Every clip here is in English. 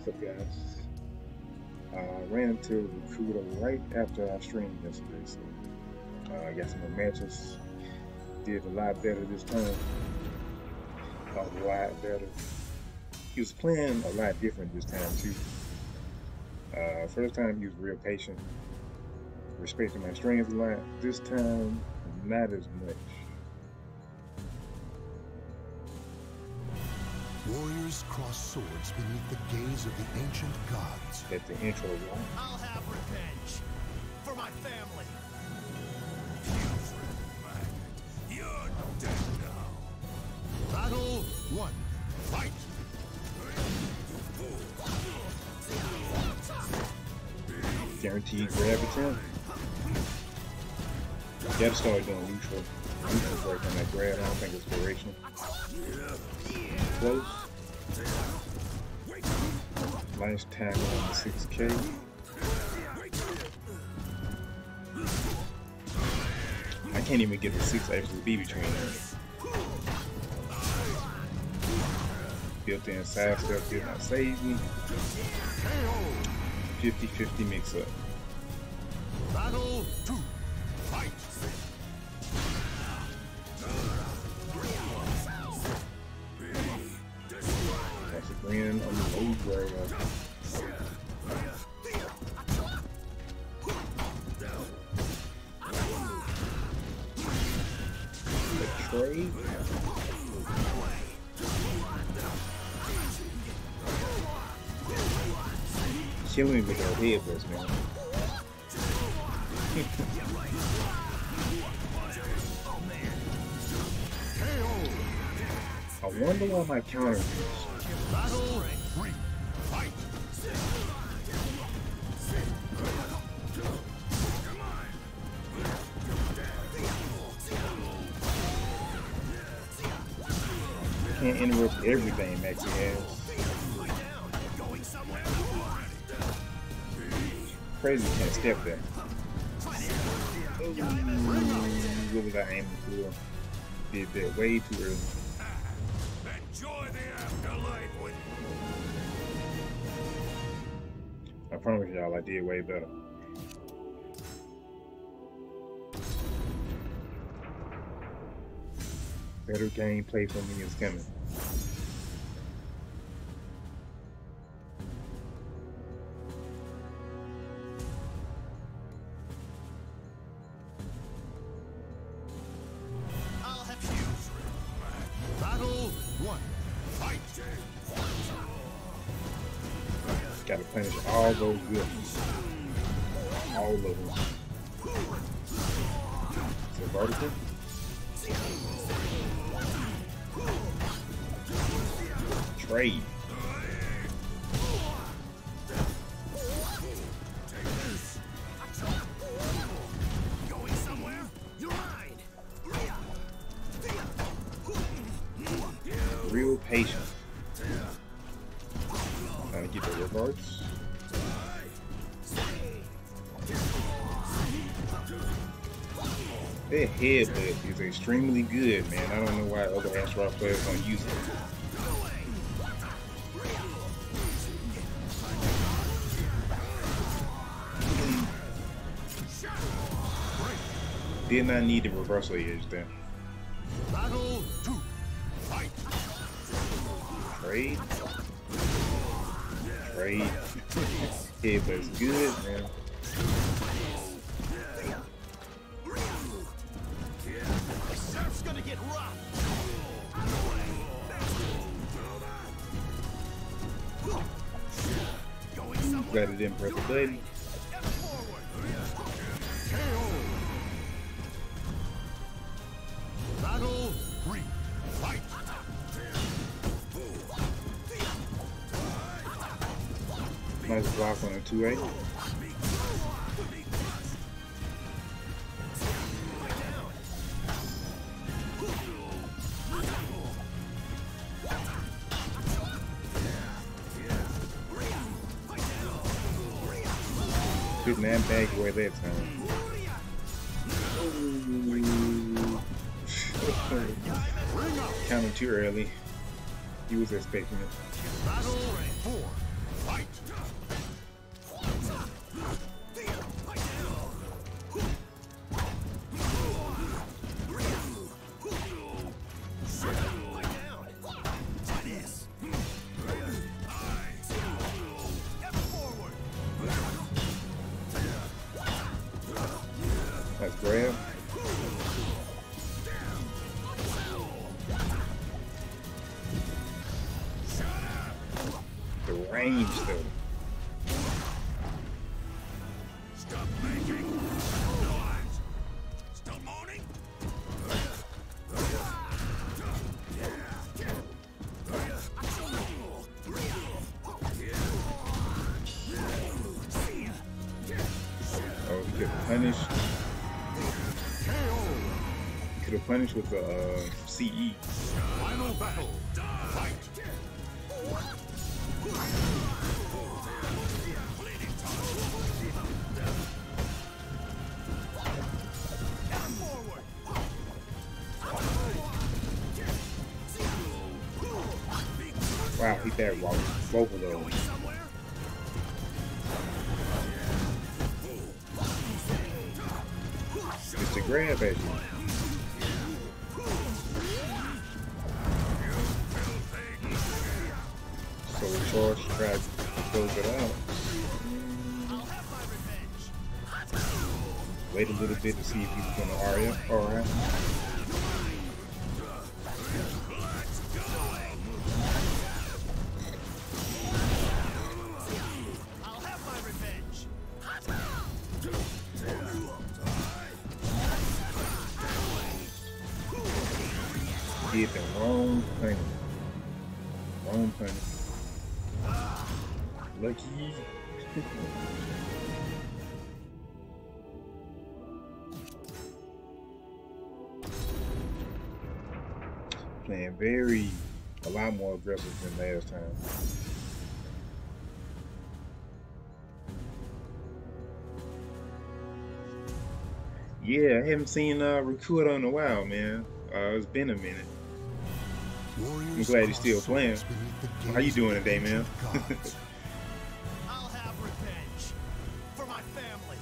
What's up, guys? Ran into Rikuto right after our stream yesterday, so I got some more matches. Did a lot better this time. A lot better. He was playing a lot different this time too. First time he was real patient, respecting my strings a lot. This time, not as much. Warriors cross swords beneath the gaze of the ancient gods. At the intro, right? I'll have revenge for my family. You're dead now. Battle 1. Fight! Guaranteed grab attempt. You gotta start doing neutral work on that grab. I don't think it's durational. Close. Nice tackle on the 6K. I can't even get the 6 actually be between them. Built-in side step did not save me. 50-50 mix up. Battle 2. Fight! That's a grin on the old grab. The trade. Killing me with our headless, man. I wonder why my counter is. Battle 3. Fight! Can't interrupt everything Maxie has. Crazy can't step there. What was I aiming for? Did that way too early. Enjoy the afterlife with I promise y'all I did way better. Better gameplay for me is coming. I'll have you. Battle 1. Fight! Gotta punish all those goodies. All of them. So vertical. Trade. Going somewhere? You're mine. Real patient. Trying to get the reverse. That headbutt is extremely good, man. I don't know why other Astro players don't use it. Did not need the reversal edge there. Battle 2. Fight! Trade. Trade. Headbutt's good, man. Surf's gonna get rough. Going somewhere. Glad it didn't press the button. Step forward. Battle 3. Fight! Nice block on a 2-8. Putting that bag away that time. Counted too early. He was expecting it. Battle 4. Fight! the range though. Stop making noise. Still moaning? Oh, he could have punished. He could have punished with the CE. Final battle. Fight. Wow, he bad walk both of those. It's a grab at you. So we charge to try to close it out. Wait a little bit to see if he's gonna RF. Alright. Did the wrong thing. Wrong thing. Lucky. Playing a lot more aggressive than last time. Yeah, I haven't seen Rikuto in a while, man. It's been a minute. I'm glad he's still playing. How you doing today, man? I'll have revenge for my family.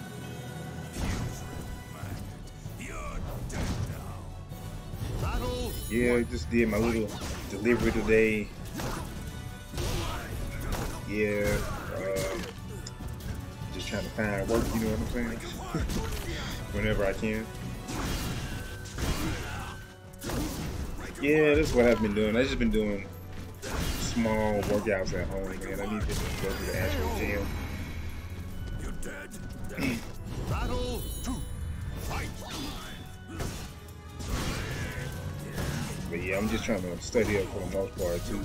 You're dead now. Battle. Yeah, I just did my little delivery today. Yeah, just trying to find work, you know what I'm saying? Whenever I can. Yeah, that's what I've been doing. I've just been doing small workouts at home, man. I need to go to the actual gym. You're dead. Battle 2. Fight. But yeah, I'm just trying to study up for the most part too.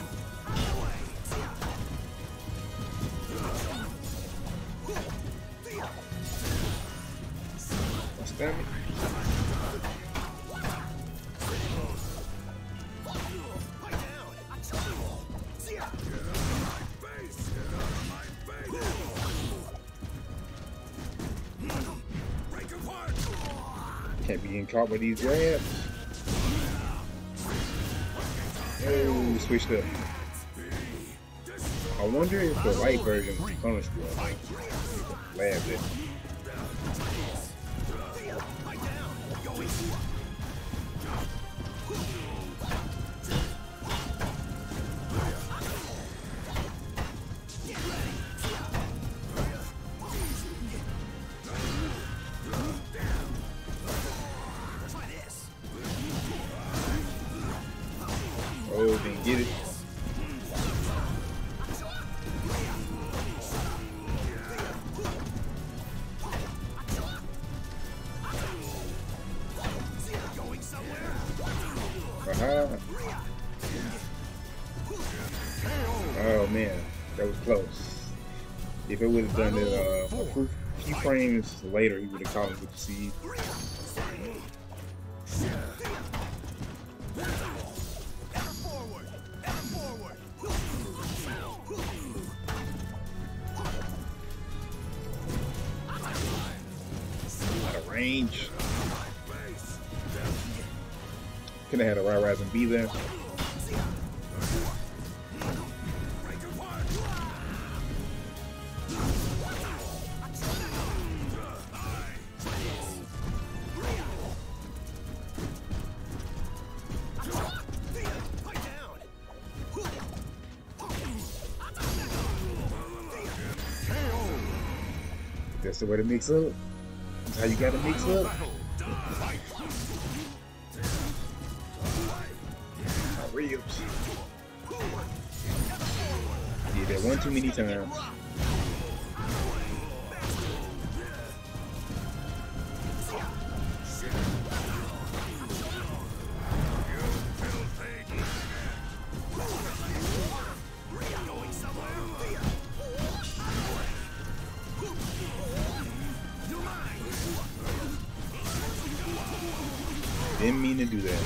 Damn it. Can't be getting caught by these grabs. Oh, switched up. I wonder if the light version is punishable. Laughed at. Oh, didn't get it. Uh-huh. Oh man, that was close. If it would have done it a few frames later, he would have caught him with the seed. Range. Could have had a Rise and B there. That's the way to mix up. That's how you gotta mix up. Ribs. that one too many times. Didn't mean to do that.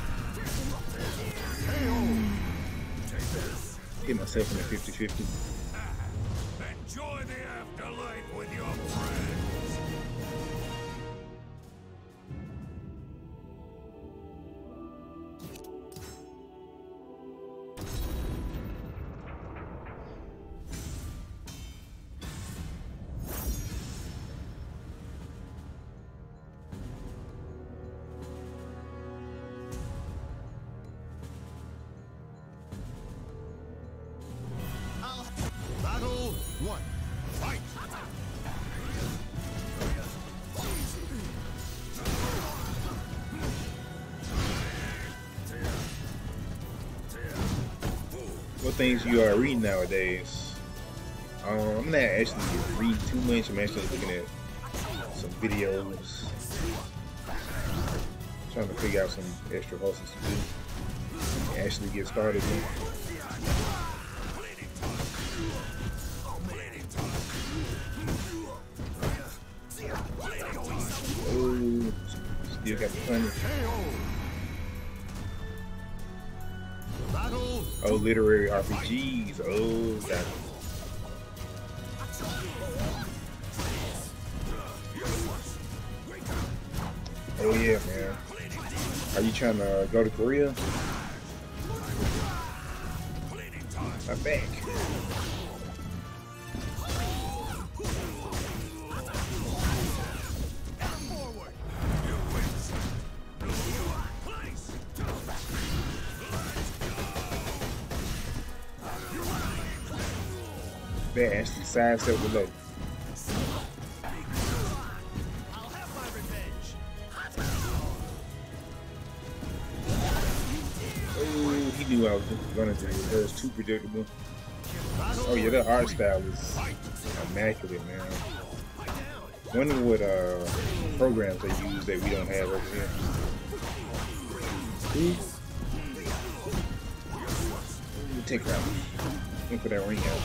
Hit myself in the 50-50. Enjoy the afterlife with your friends. Battle 1. Fight! What things you are reading nowadays? I'm not actually reading too much. I'm actually looking at some videos, trying to figure out some extra hustles to do. Actually get started. Oh, still got the punish. Oh, literary RPGs. Oh, got it. Oh yeah, man. Are you trying to go to Korea? I'm back. They actually sidestep below. I'll have my revenge. Oh, he knew I was gonna do it. That was too predictable. Oh yeah, the art style is immaculate, man. Wonder what programs they use that we don't have over here. Take that. Look for that ring out.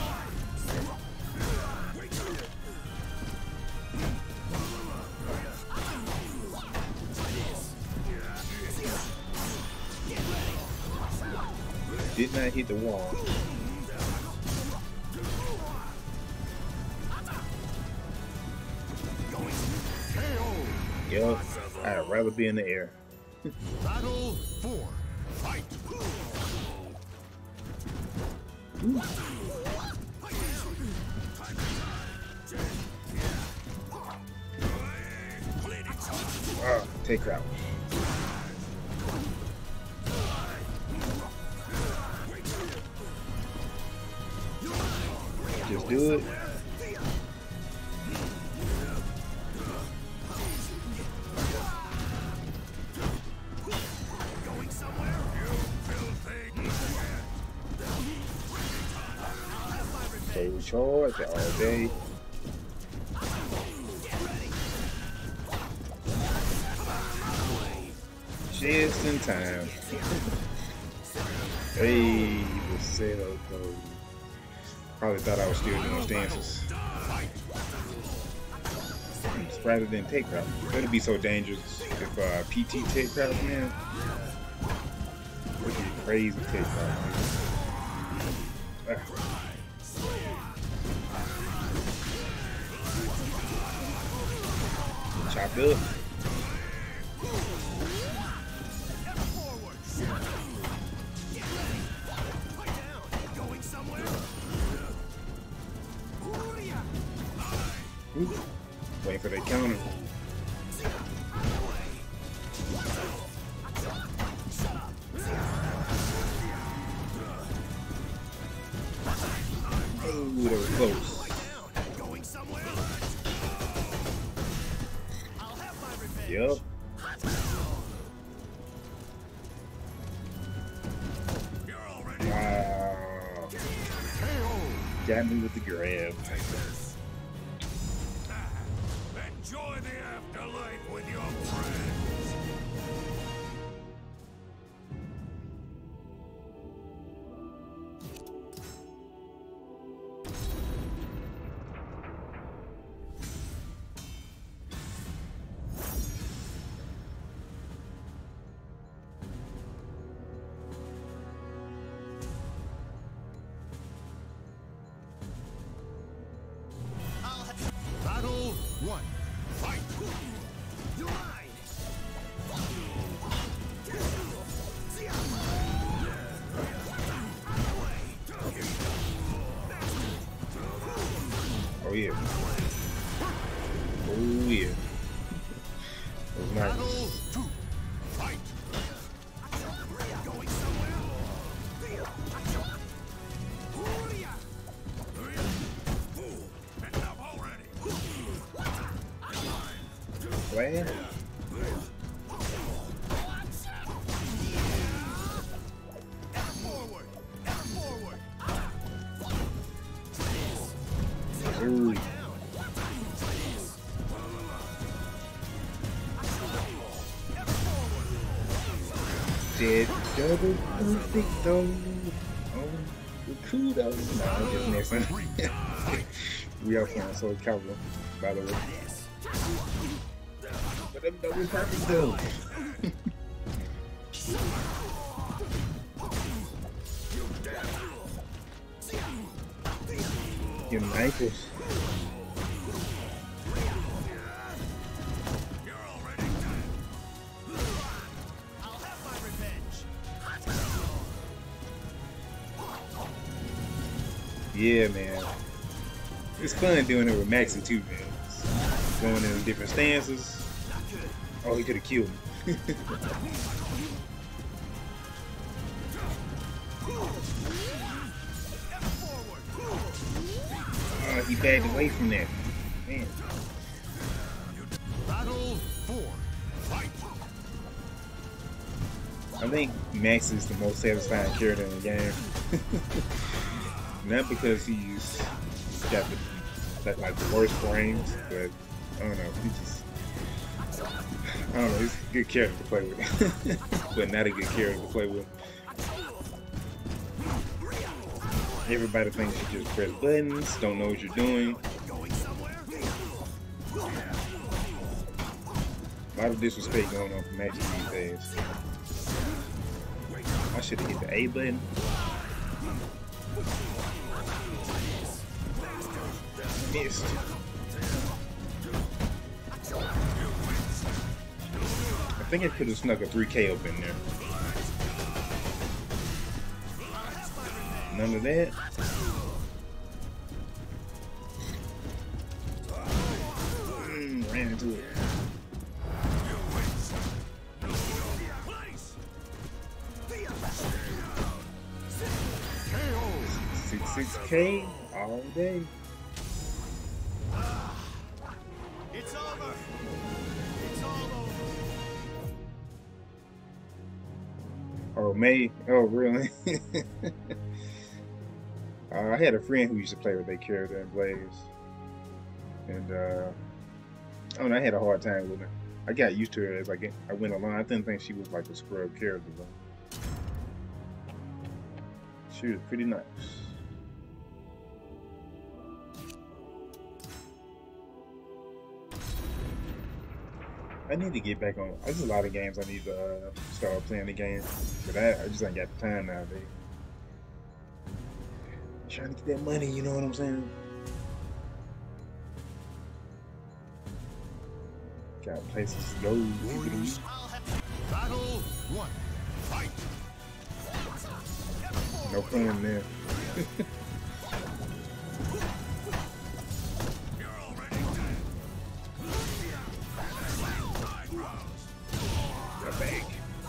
Did not hit the wall. Yo, I'd rather be in the air. Battle 4. Fight! Take out. Just do it. So charge all day. Just in time. Hey, the sail code. Probably thought I was still doing stances. Rather than take craft. It'd be so dangerous if PT take craft, man. It would be crazy take craft. Chopped up. Wait for the counter. Oh, that was close. Yep. Wow. Got me with the grab. Enjoy the afterlife with your friends. Battle 1. Fight! You're mine! Oh yeah. Oh yeah. That was nice. Battle 2. Fight! Going somewhere? Enough already! Land. Forward! Forward! Ooh. Dead double perfect though. Oh, Rikuto. Nah, I'm just messing. We are playing Soul Calibur, by the way. But them double perfect though. Your ankles. You're already dead! I'll have my revenge! Yeah, man. It's fun doing it with Maxie too, man. Going in different stances. Oh, he could have killed me. Oh, he backed away from that. Man. Battle 4. Fight! I think Max is the most satisfying character in the game. Not because he's got like the worst frames, but I don't know. I don't know. He's a good character to play with, but not a good character to play with. Everybody thinks you just press buttons, don't know what you're doing. A lot of disrespect going on from Magic these days. I should have hit the A button. Missed. I think I could have snuck a 3K up in there. None of that. Ran into it. 6K all day. It's over. It's all over. Oh, May. Oh, really? I had a friend who used to play with their character in Blaze. And, I don't know, I had a hard time with her. I got used to her as I went along. I didn't think she was like a scrub character, though. She was pretty nice. I need to get back on. There's a lot of games I need to start playing the game, but I just ain't got the time nowadays. Trying to get that money, you know what I'm saying? Got places to go. Warriors, battle 1. Fight! No fun there. You're already dead. Got back.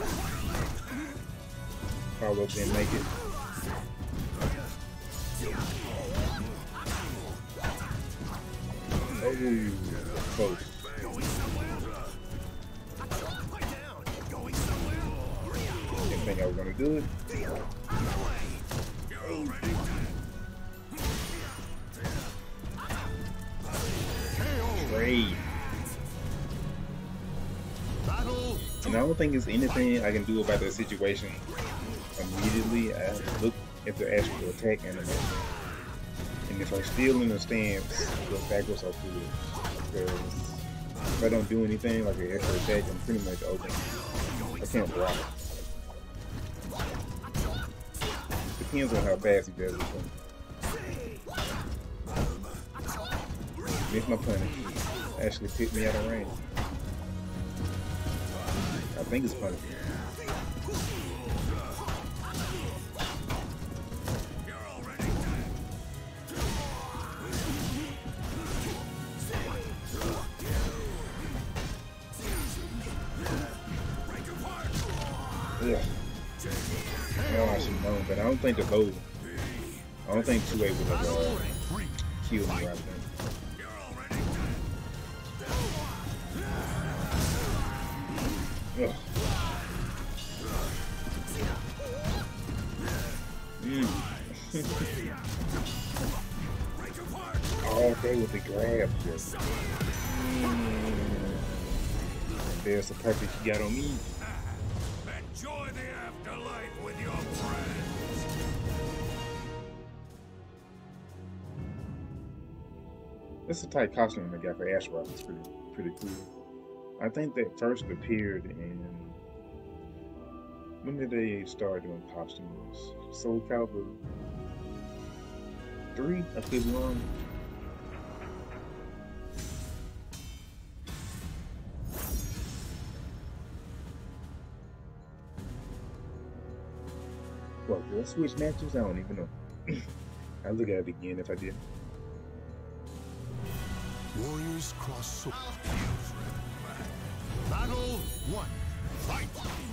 Paulo didn't make it. Oh, close. Didn't think I was gonna do it. great. And I don't think there's anything I can do about that situation immediately. I look at the actual attack animation. And if I'm still in the stance, go backwards or forward. Because if I don't do anything like an extra attack, I'm pretty much open. I can't block. Depends on how fast he does it. Missed my punish. Actually picked me out of range. I think it's punish. Yeah. Oh, I should know, but I don't think the load. I don't think 2A would have killed me right there. Ugh. All day with the grab. There's the perfect you got on me. Enjoy the afterlife with your friends. It's a tight costume they got for Ash Rock. It's pretty cool. I think that first appeared in, when did they start doing costumes? Soul Calibur 3, I could be wrong. Well, did I switch matches? I don't even know. I'll look at it again if I did. Warriors cross swords. Battle 1. Fight!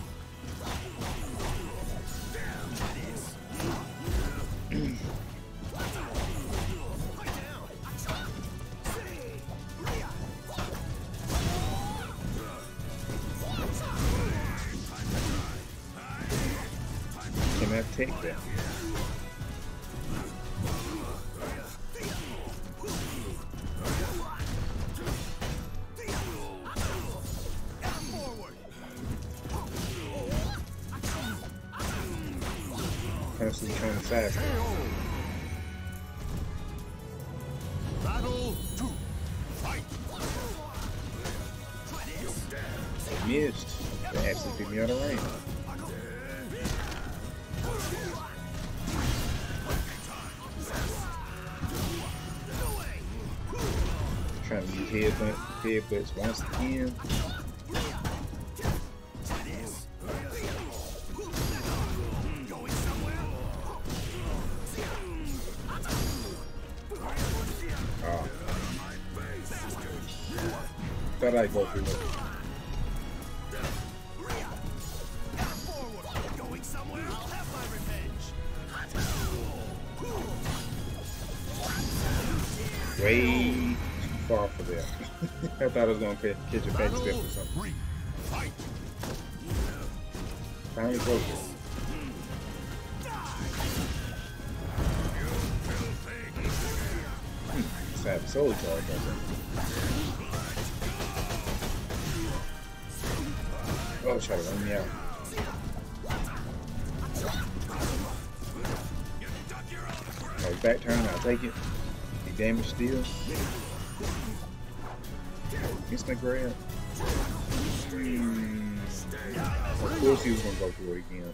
Can I take that? Constantly trying to sidestep. Battle 2. Fight! Missed. They actually picked me out of range. Trying to use headbutts once again. Oh. Thought I'd go through it. Way too far for that. I thought I was gonna catch a back step or something. Finally broke it. Sad soul charge, I think. Oh, try to run me out. Oh, back turn, I'll take it. Damage still. Missed my grab. Of course he was gonna go through it again.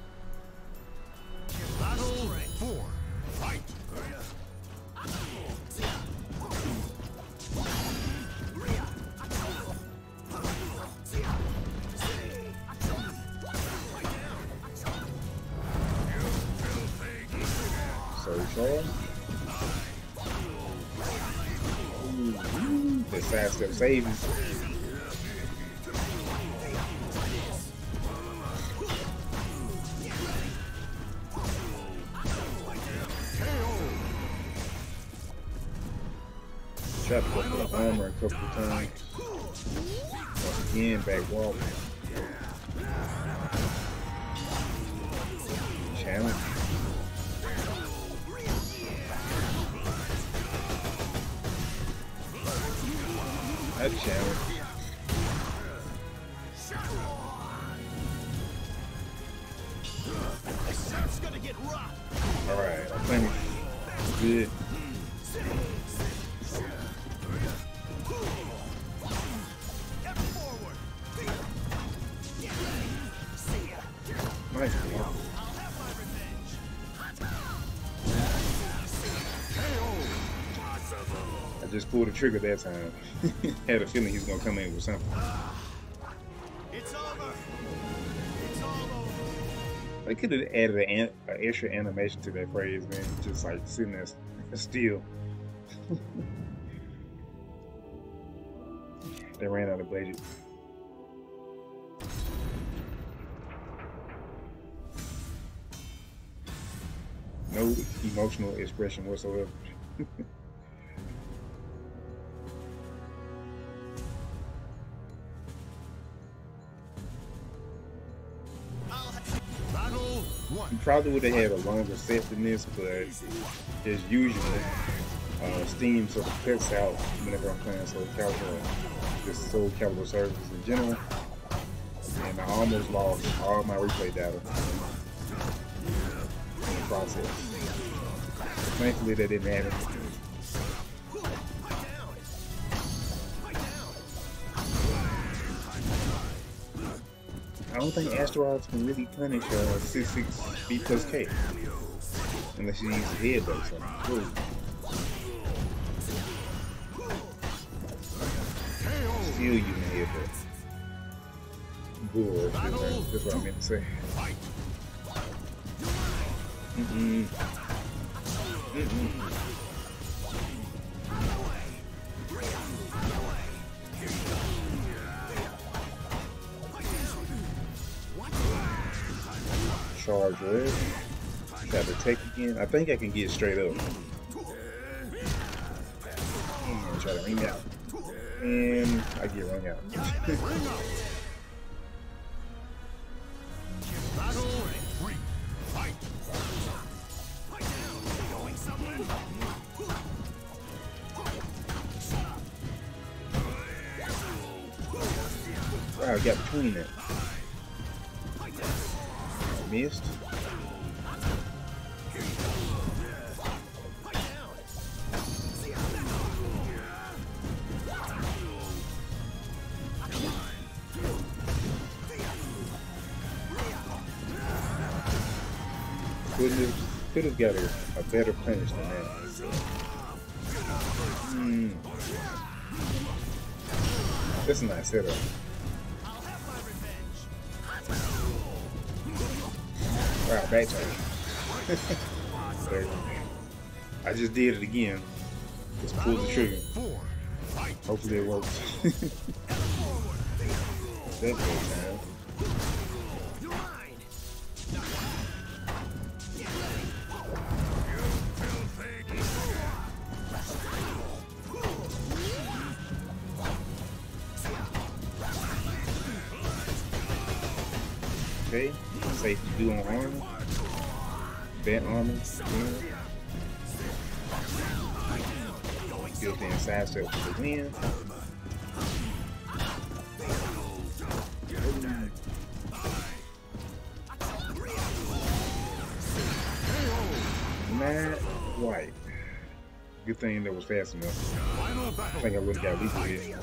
Battle 4. Fight! So Charles. The sidestep saves. Tried to go for the armor a couple of times. Once again, back wall. Challenge. A challenge. Alright, I'm playing good. Nice block. I just pulled the trigger that time. Had a feeling he's gonna come in with something. It's over. It's all over. They could have added an extra animation to that phrase, man. Just like sitting there still. They ran out of budget. No emotional expression whatsoever. You probably would have had a longer set than this, but as usual, Steam sort of cuts out whenever I'm playing Soul Calibur, just Soul Calibur services in general, and I almost lost all my replay data in the process. Thankfully, that didn't happen. I don't think asteroids can really punish 6 B plus K unless you use the head though. So, still using the head though. Bull, that's what I meant to say. Charge red. Try to take again. I think I can get straight up. And try to ring out. And I get rung out. Wow, I got between it. Missed. Could have got a better punish than that. That's a nice setup. Wow, back turn. I just did it again. Just pulled the trigger. Hopefully it works. That's good, man. Okay, safe to do on armor. Bent armor. Built in side step for the win. Mad White. Good thing that was fast enough. I think I would have got weak with it.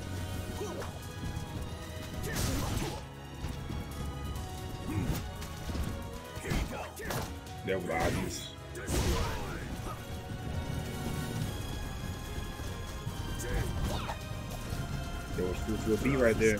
That was obvious. There was food to a B right there.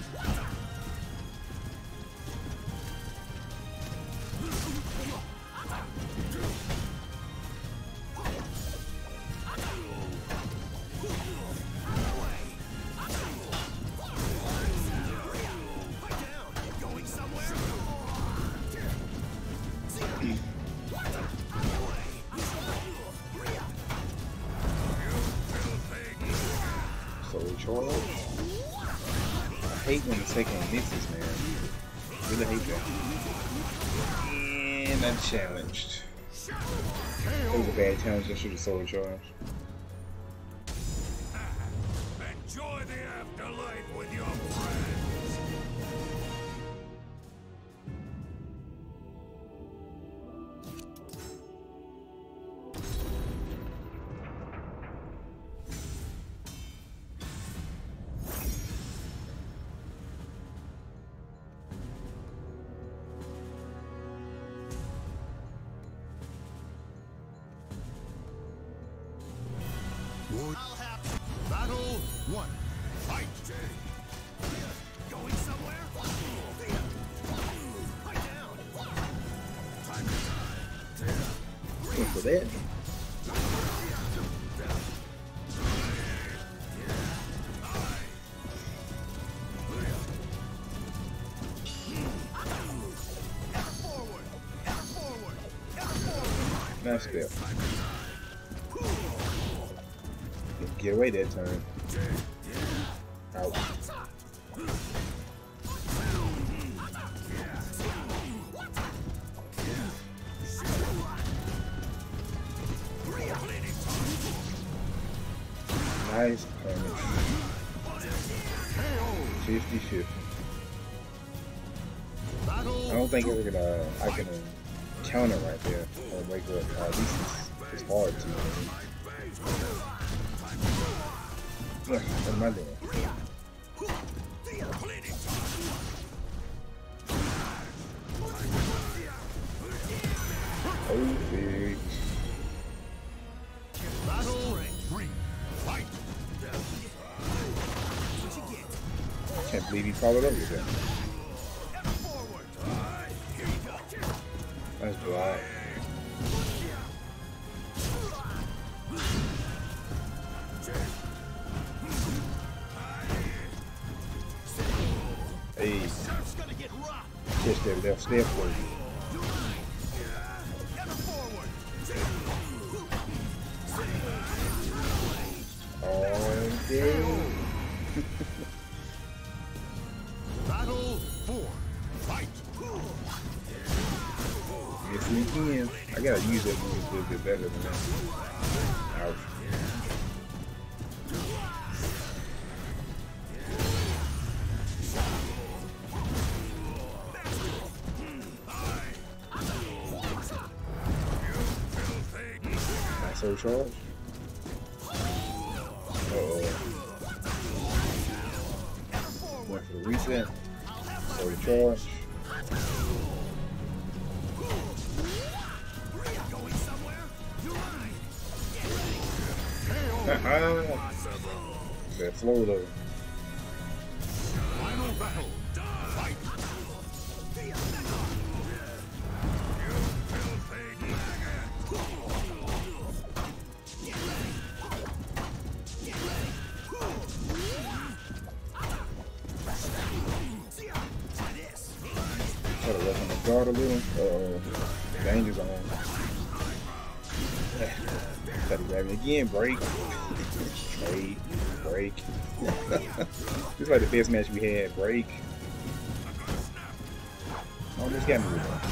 Charge. I hate when the second one misses, man. Really hate that. And I'm challenged. That was a bad challenge. I should have sold charge. Enjoy the afterlife with your friends. Battle 1. Fight! Going somewhere? Right down. Time to die. Look for that. Nice step. Didn't get away that time. Ouch. Nice damage. 50-50. I don't think I can counter right there or wake up. At least it's hard to. What am I doing? Oh, big. Battle 3. Fight! Can't believe he followed up with that. That's black. Hey, catch that left step for you. Oh, damn. Battle 4. Fight! Yes, we can. I gotta use that move a little bit better than that. Ouch. Nice old charge. Uh-oh. Went for the reset. So the charge. That flow though. Final battle. Fight! Try to work on the guard a little. Uh-oh. Danger zone. Try to grab it again. Break. Break. Break. This is like the best match we had. Break. Almost got me with that.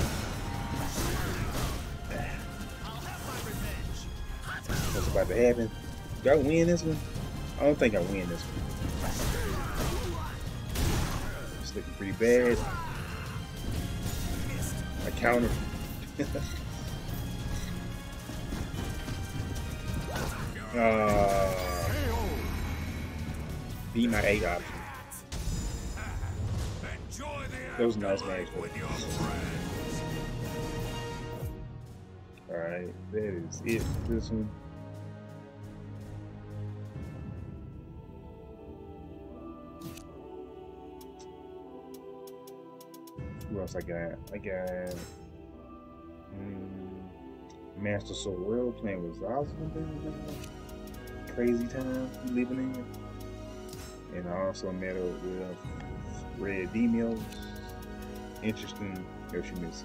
What's about to happen? Do I win this one? I don't think I win this one. It's looking pretty bad. I counter. Beat my 8 option. That was a nice match. Alright, that is it for this one. Who else I got? I got Master Sorrel playing with Zosman. Crazy time we living in. And I also met up with Red Demios. Interesting Yoshimitsu.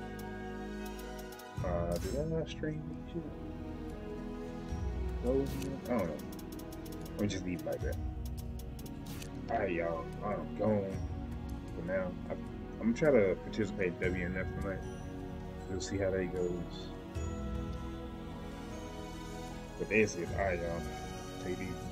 Did I not stream this shit? Those? I don't know. Let me just leave it like that. Alright, y'all. I'm gone for now. I'm gonna try to participate in WNF tonight. We'll see how that goes. But that's it. Alright, y'all. Take it easy.